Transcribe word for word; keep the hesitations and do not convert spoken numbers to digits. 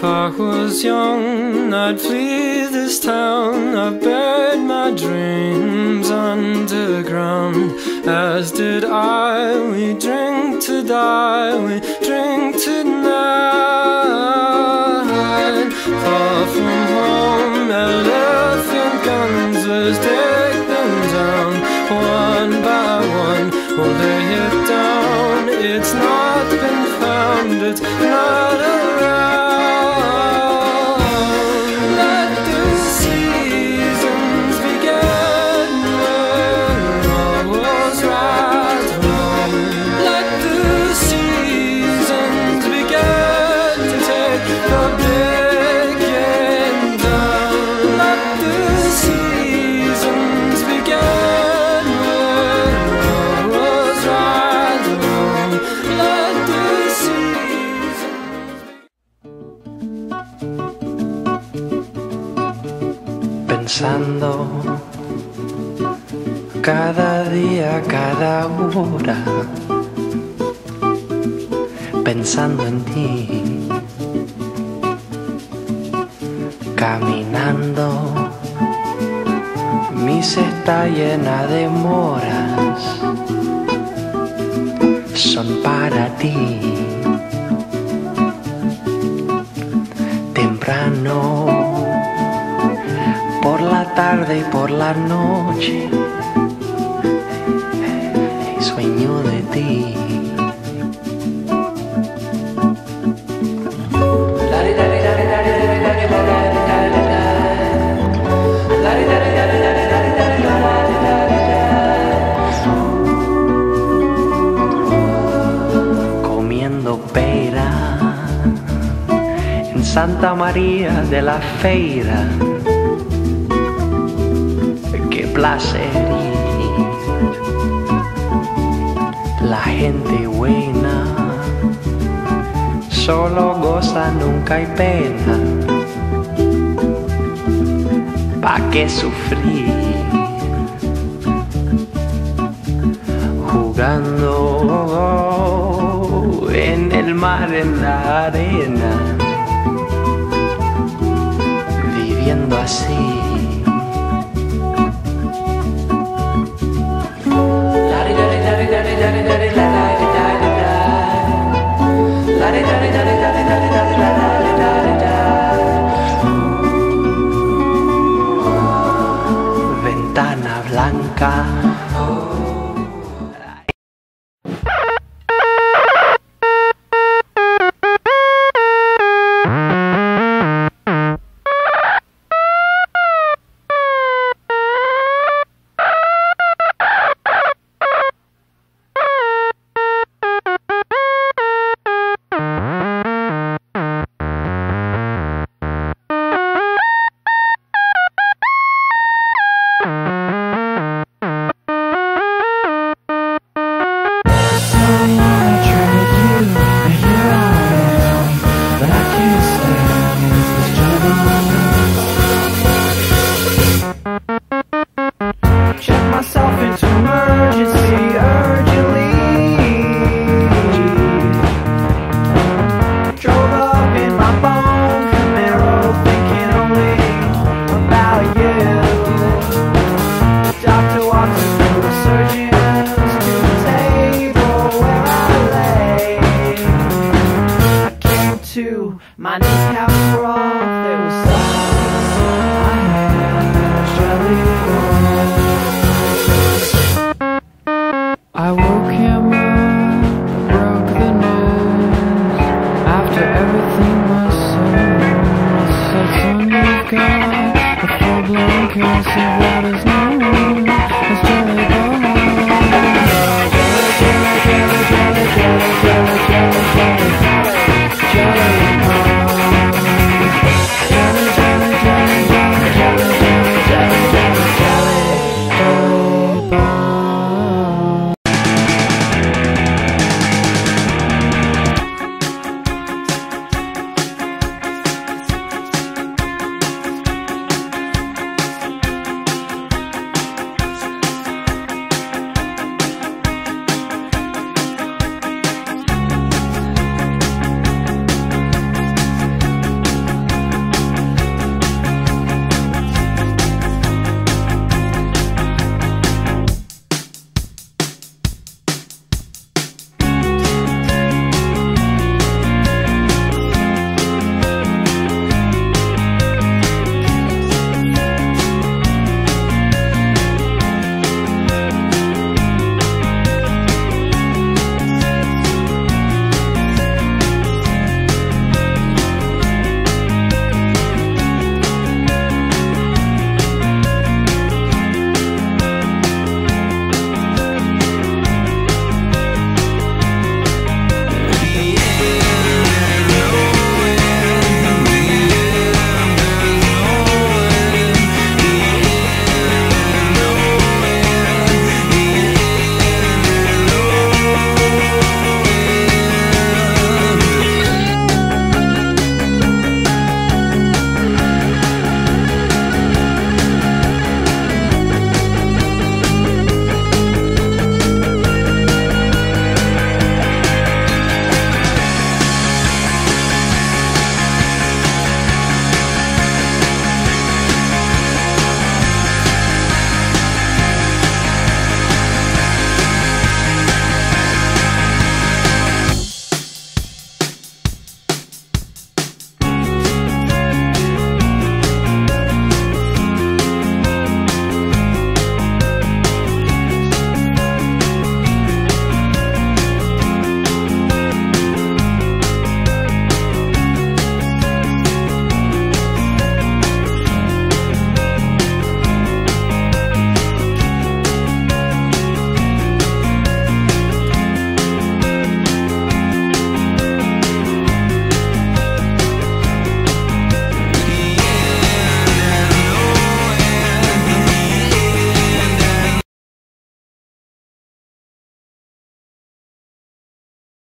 If I was young, I'd flee this town. I've buried my dreams underground, as did I. We drink to die, we drink tonight. Far from home, elephant guns, let's take them down. One by one, we'll lay it down. It's not been found, it's not around. Let the seasons begin when all was right wrong. Let the seasons begin to take the beginning down. Let the seasons begin when all was right wrong. Let the seasons. Pensando cada día, cada hora, pensando en ti, caminando, mi cesta llena de moras son para ti. Temprano, por la tarde y por la noche, sueño de ti. Comiendo pera en Santa María de la Feira. Qué placer ir. La gente buena solo goza, nunca hay pena. ¿Pa' qué sufrir? Jugando en el mar, en la arena, viviendo así. Ventana blanca. My kneecaps were off, there was silence. I had jelly rolls. I woke him up, broke the news. After everything was sold, I said, son, you've got a full-blown case of what is